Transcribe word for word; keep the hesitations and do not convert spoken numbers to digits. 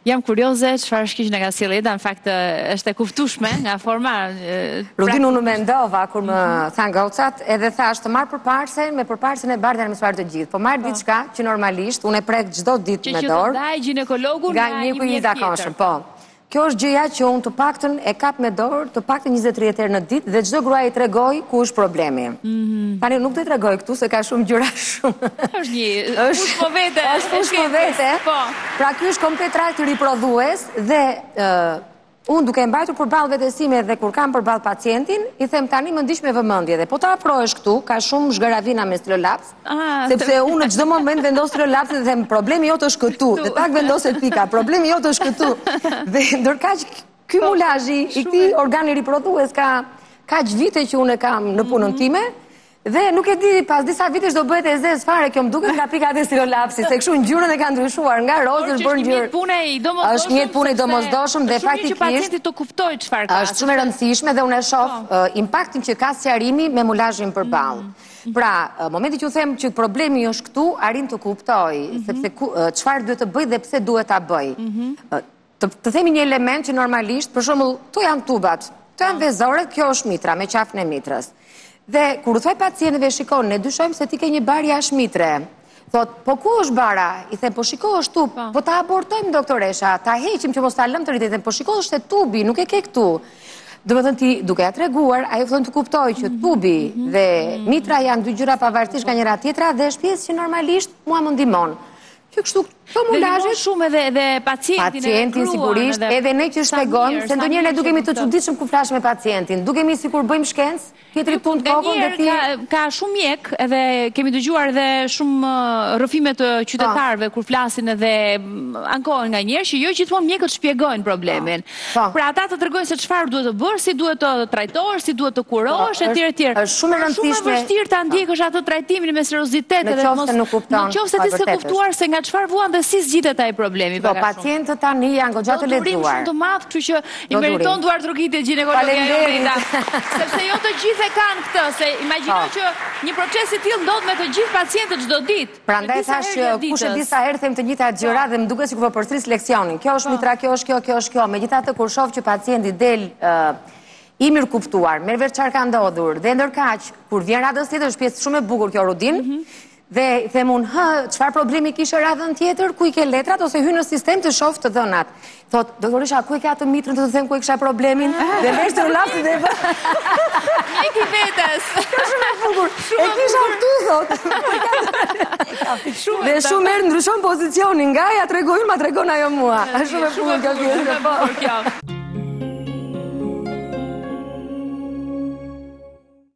Jam kurioze, çfarë shkish nga sjellja, në fakt është e kuptueshme nga forma. Rudin unë mendova kur më than gocat, edhe thash të marr përparsen me përparsen e bardhë mësuar të gjithë. Po marr diçka që normalisht unë e prek çdo ditë me dorë. Që të ndaj ginekologun nga një ku i zakonshëm, po. Kjo është gjëja që unë të paktën e kap me dorë, të paktën njëzet tridhjetë herë në ditë dhe çdo grua i tregoj ku është problemi. Tani nuk do të tregoj këtu se ka shumë gjëra shumë. Është një fushë vete. Është fushë vete. Pra ky është komplet trakt riprodhues dhe unë duke mbajtur përballë vetes time dhe kur kam përballë pacientin, i them tani më ndiq me vëmendje dhe po ta afrohesh këtu, ka shumë zhgaravina me stilolaps, sepse unë në çdo moment vendos stilolaps dhe them problemi jot është këtu, dhe tak vendoset pika, problemi jot është këtu. Dhe ndërkaq ky mulazhi i këtij organi riprodhues ka kaq vite që unë e kam në punën time. Dhe nuk e di, pas disa vitesh do bëhet e zezë fare, kjo më duket nga pikat e stilolapsit, se kështu ngjyrën e ka ndryshuar, nga rozë është bërë ngjyrë. Është një punë i domosdoshëm dhe faktikisht që pacienti të kuptojë çfarë ka. Është shumë e rëndësishme dhe unë e shoh impaktin që ka sqarimi me mulazhin përballë. Pra, momenti që u them që problemi është këtu, arrin të kuptoj, sepse çfarë duhet të bëj dhe pse duhet ta bëj. Të themi një element që normalisht, për shembull, këto janë tubat, këto janë vezoret, kjo është mitra me qafën e mitrës. Dhe kur u thoj pacientëve, shikon, ne dyshojmë se ti ke një bar jashtë mitre. Thot, po ku është bara? I them, po shiko është tu, po ta abortojmë doktoresha, ta heqim që mos ta lëm të rritet. I them, po shiko është e tubi, nuk e ke këtu. Do të thënë ti duke ja treguar, ajo fillon të kuptoj që tubi dhe mitra janë dy gjëra pavarësisht nga njëra tjetra dhe është pjesë që normalisht mua më ndihmon. Që kështu këto mulazhet shumë edhe edhe pacientin, pacientin sigurisht, edhe ne që shpjegojmë, se ndonjëherë ne dukemi të çuditshëm kur flasim me pacientin, dukemi sikur bëjmë shkencë, tjetri tund kokën dhe ti ka shumë mjek, edhe kemi dëgjuar edhe shumë rrëfime të qytetarëve kur flasin edhe ankohen nganjëherë që jo gjithmonë mjekët shpjegojnë problemin. Pra ata të tregojnë se çfarë duhet të bërë, si duhet të trajtohesh, si duhet të kurohesh etj etj. Është shumë e rëndësishme. Shumë e vështirë ta ndjekësh atë trajtimin me seriozitet edhe mos në qoftë se ti s'e kuptuar se nga çfarë vuan dhe si zgjitet ai problemi. Po, pacientët tani janë goxha të lexuar. Do shumë të madh, kështu që i meriton Duart Rokiti ginekologjia Jonida. Sepse jo të gjithë e kanë këtë, se imagjino që një proces i tillë ndodh me të gjithë pacientët çdo ditë. Prandaj thash që kush e di sa herë them të njëjta gjëra dhe më duket sikur po përsëris leksionin. Kjo është mitra, kjo është kjo, kjo është kjo. Megjithatë kur shoh që pacienti del i mirë kuptuar, merr vesh çfarë ka ndodhur dhe ndërkaq kur vjen radhës tjetër është pjesë shumë e bukur kjo Rudin. Dhe i them unë, hë, çfarë problemi kishte radhën tjetër, ku i ke letrat, ose hyn në sistem të shoh të dhënat. Thot, doktoresha, ku e ka atë mitrën të të them ku e kisha problemin? Dhe vesh të rëllafti dhe bë. Mjek i vetes. Kjo shumë e bukur. E kisha këtu, thot. Dhe shumë herë ndryshon pozicionin, nga ja tregoj, ma tregon ajo mua. Shumë e bukur kjo.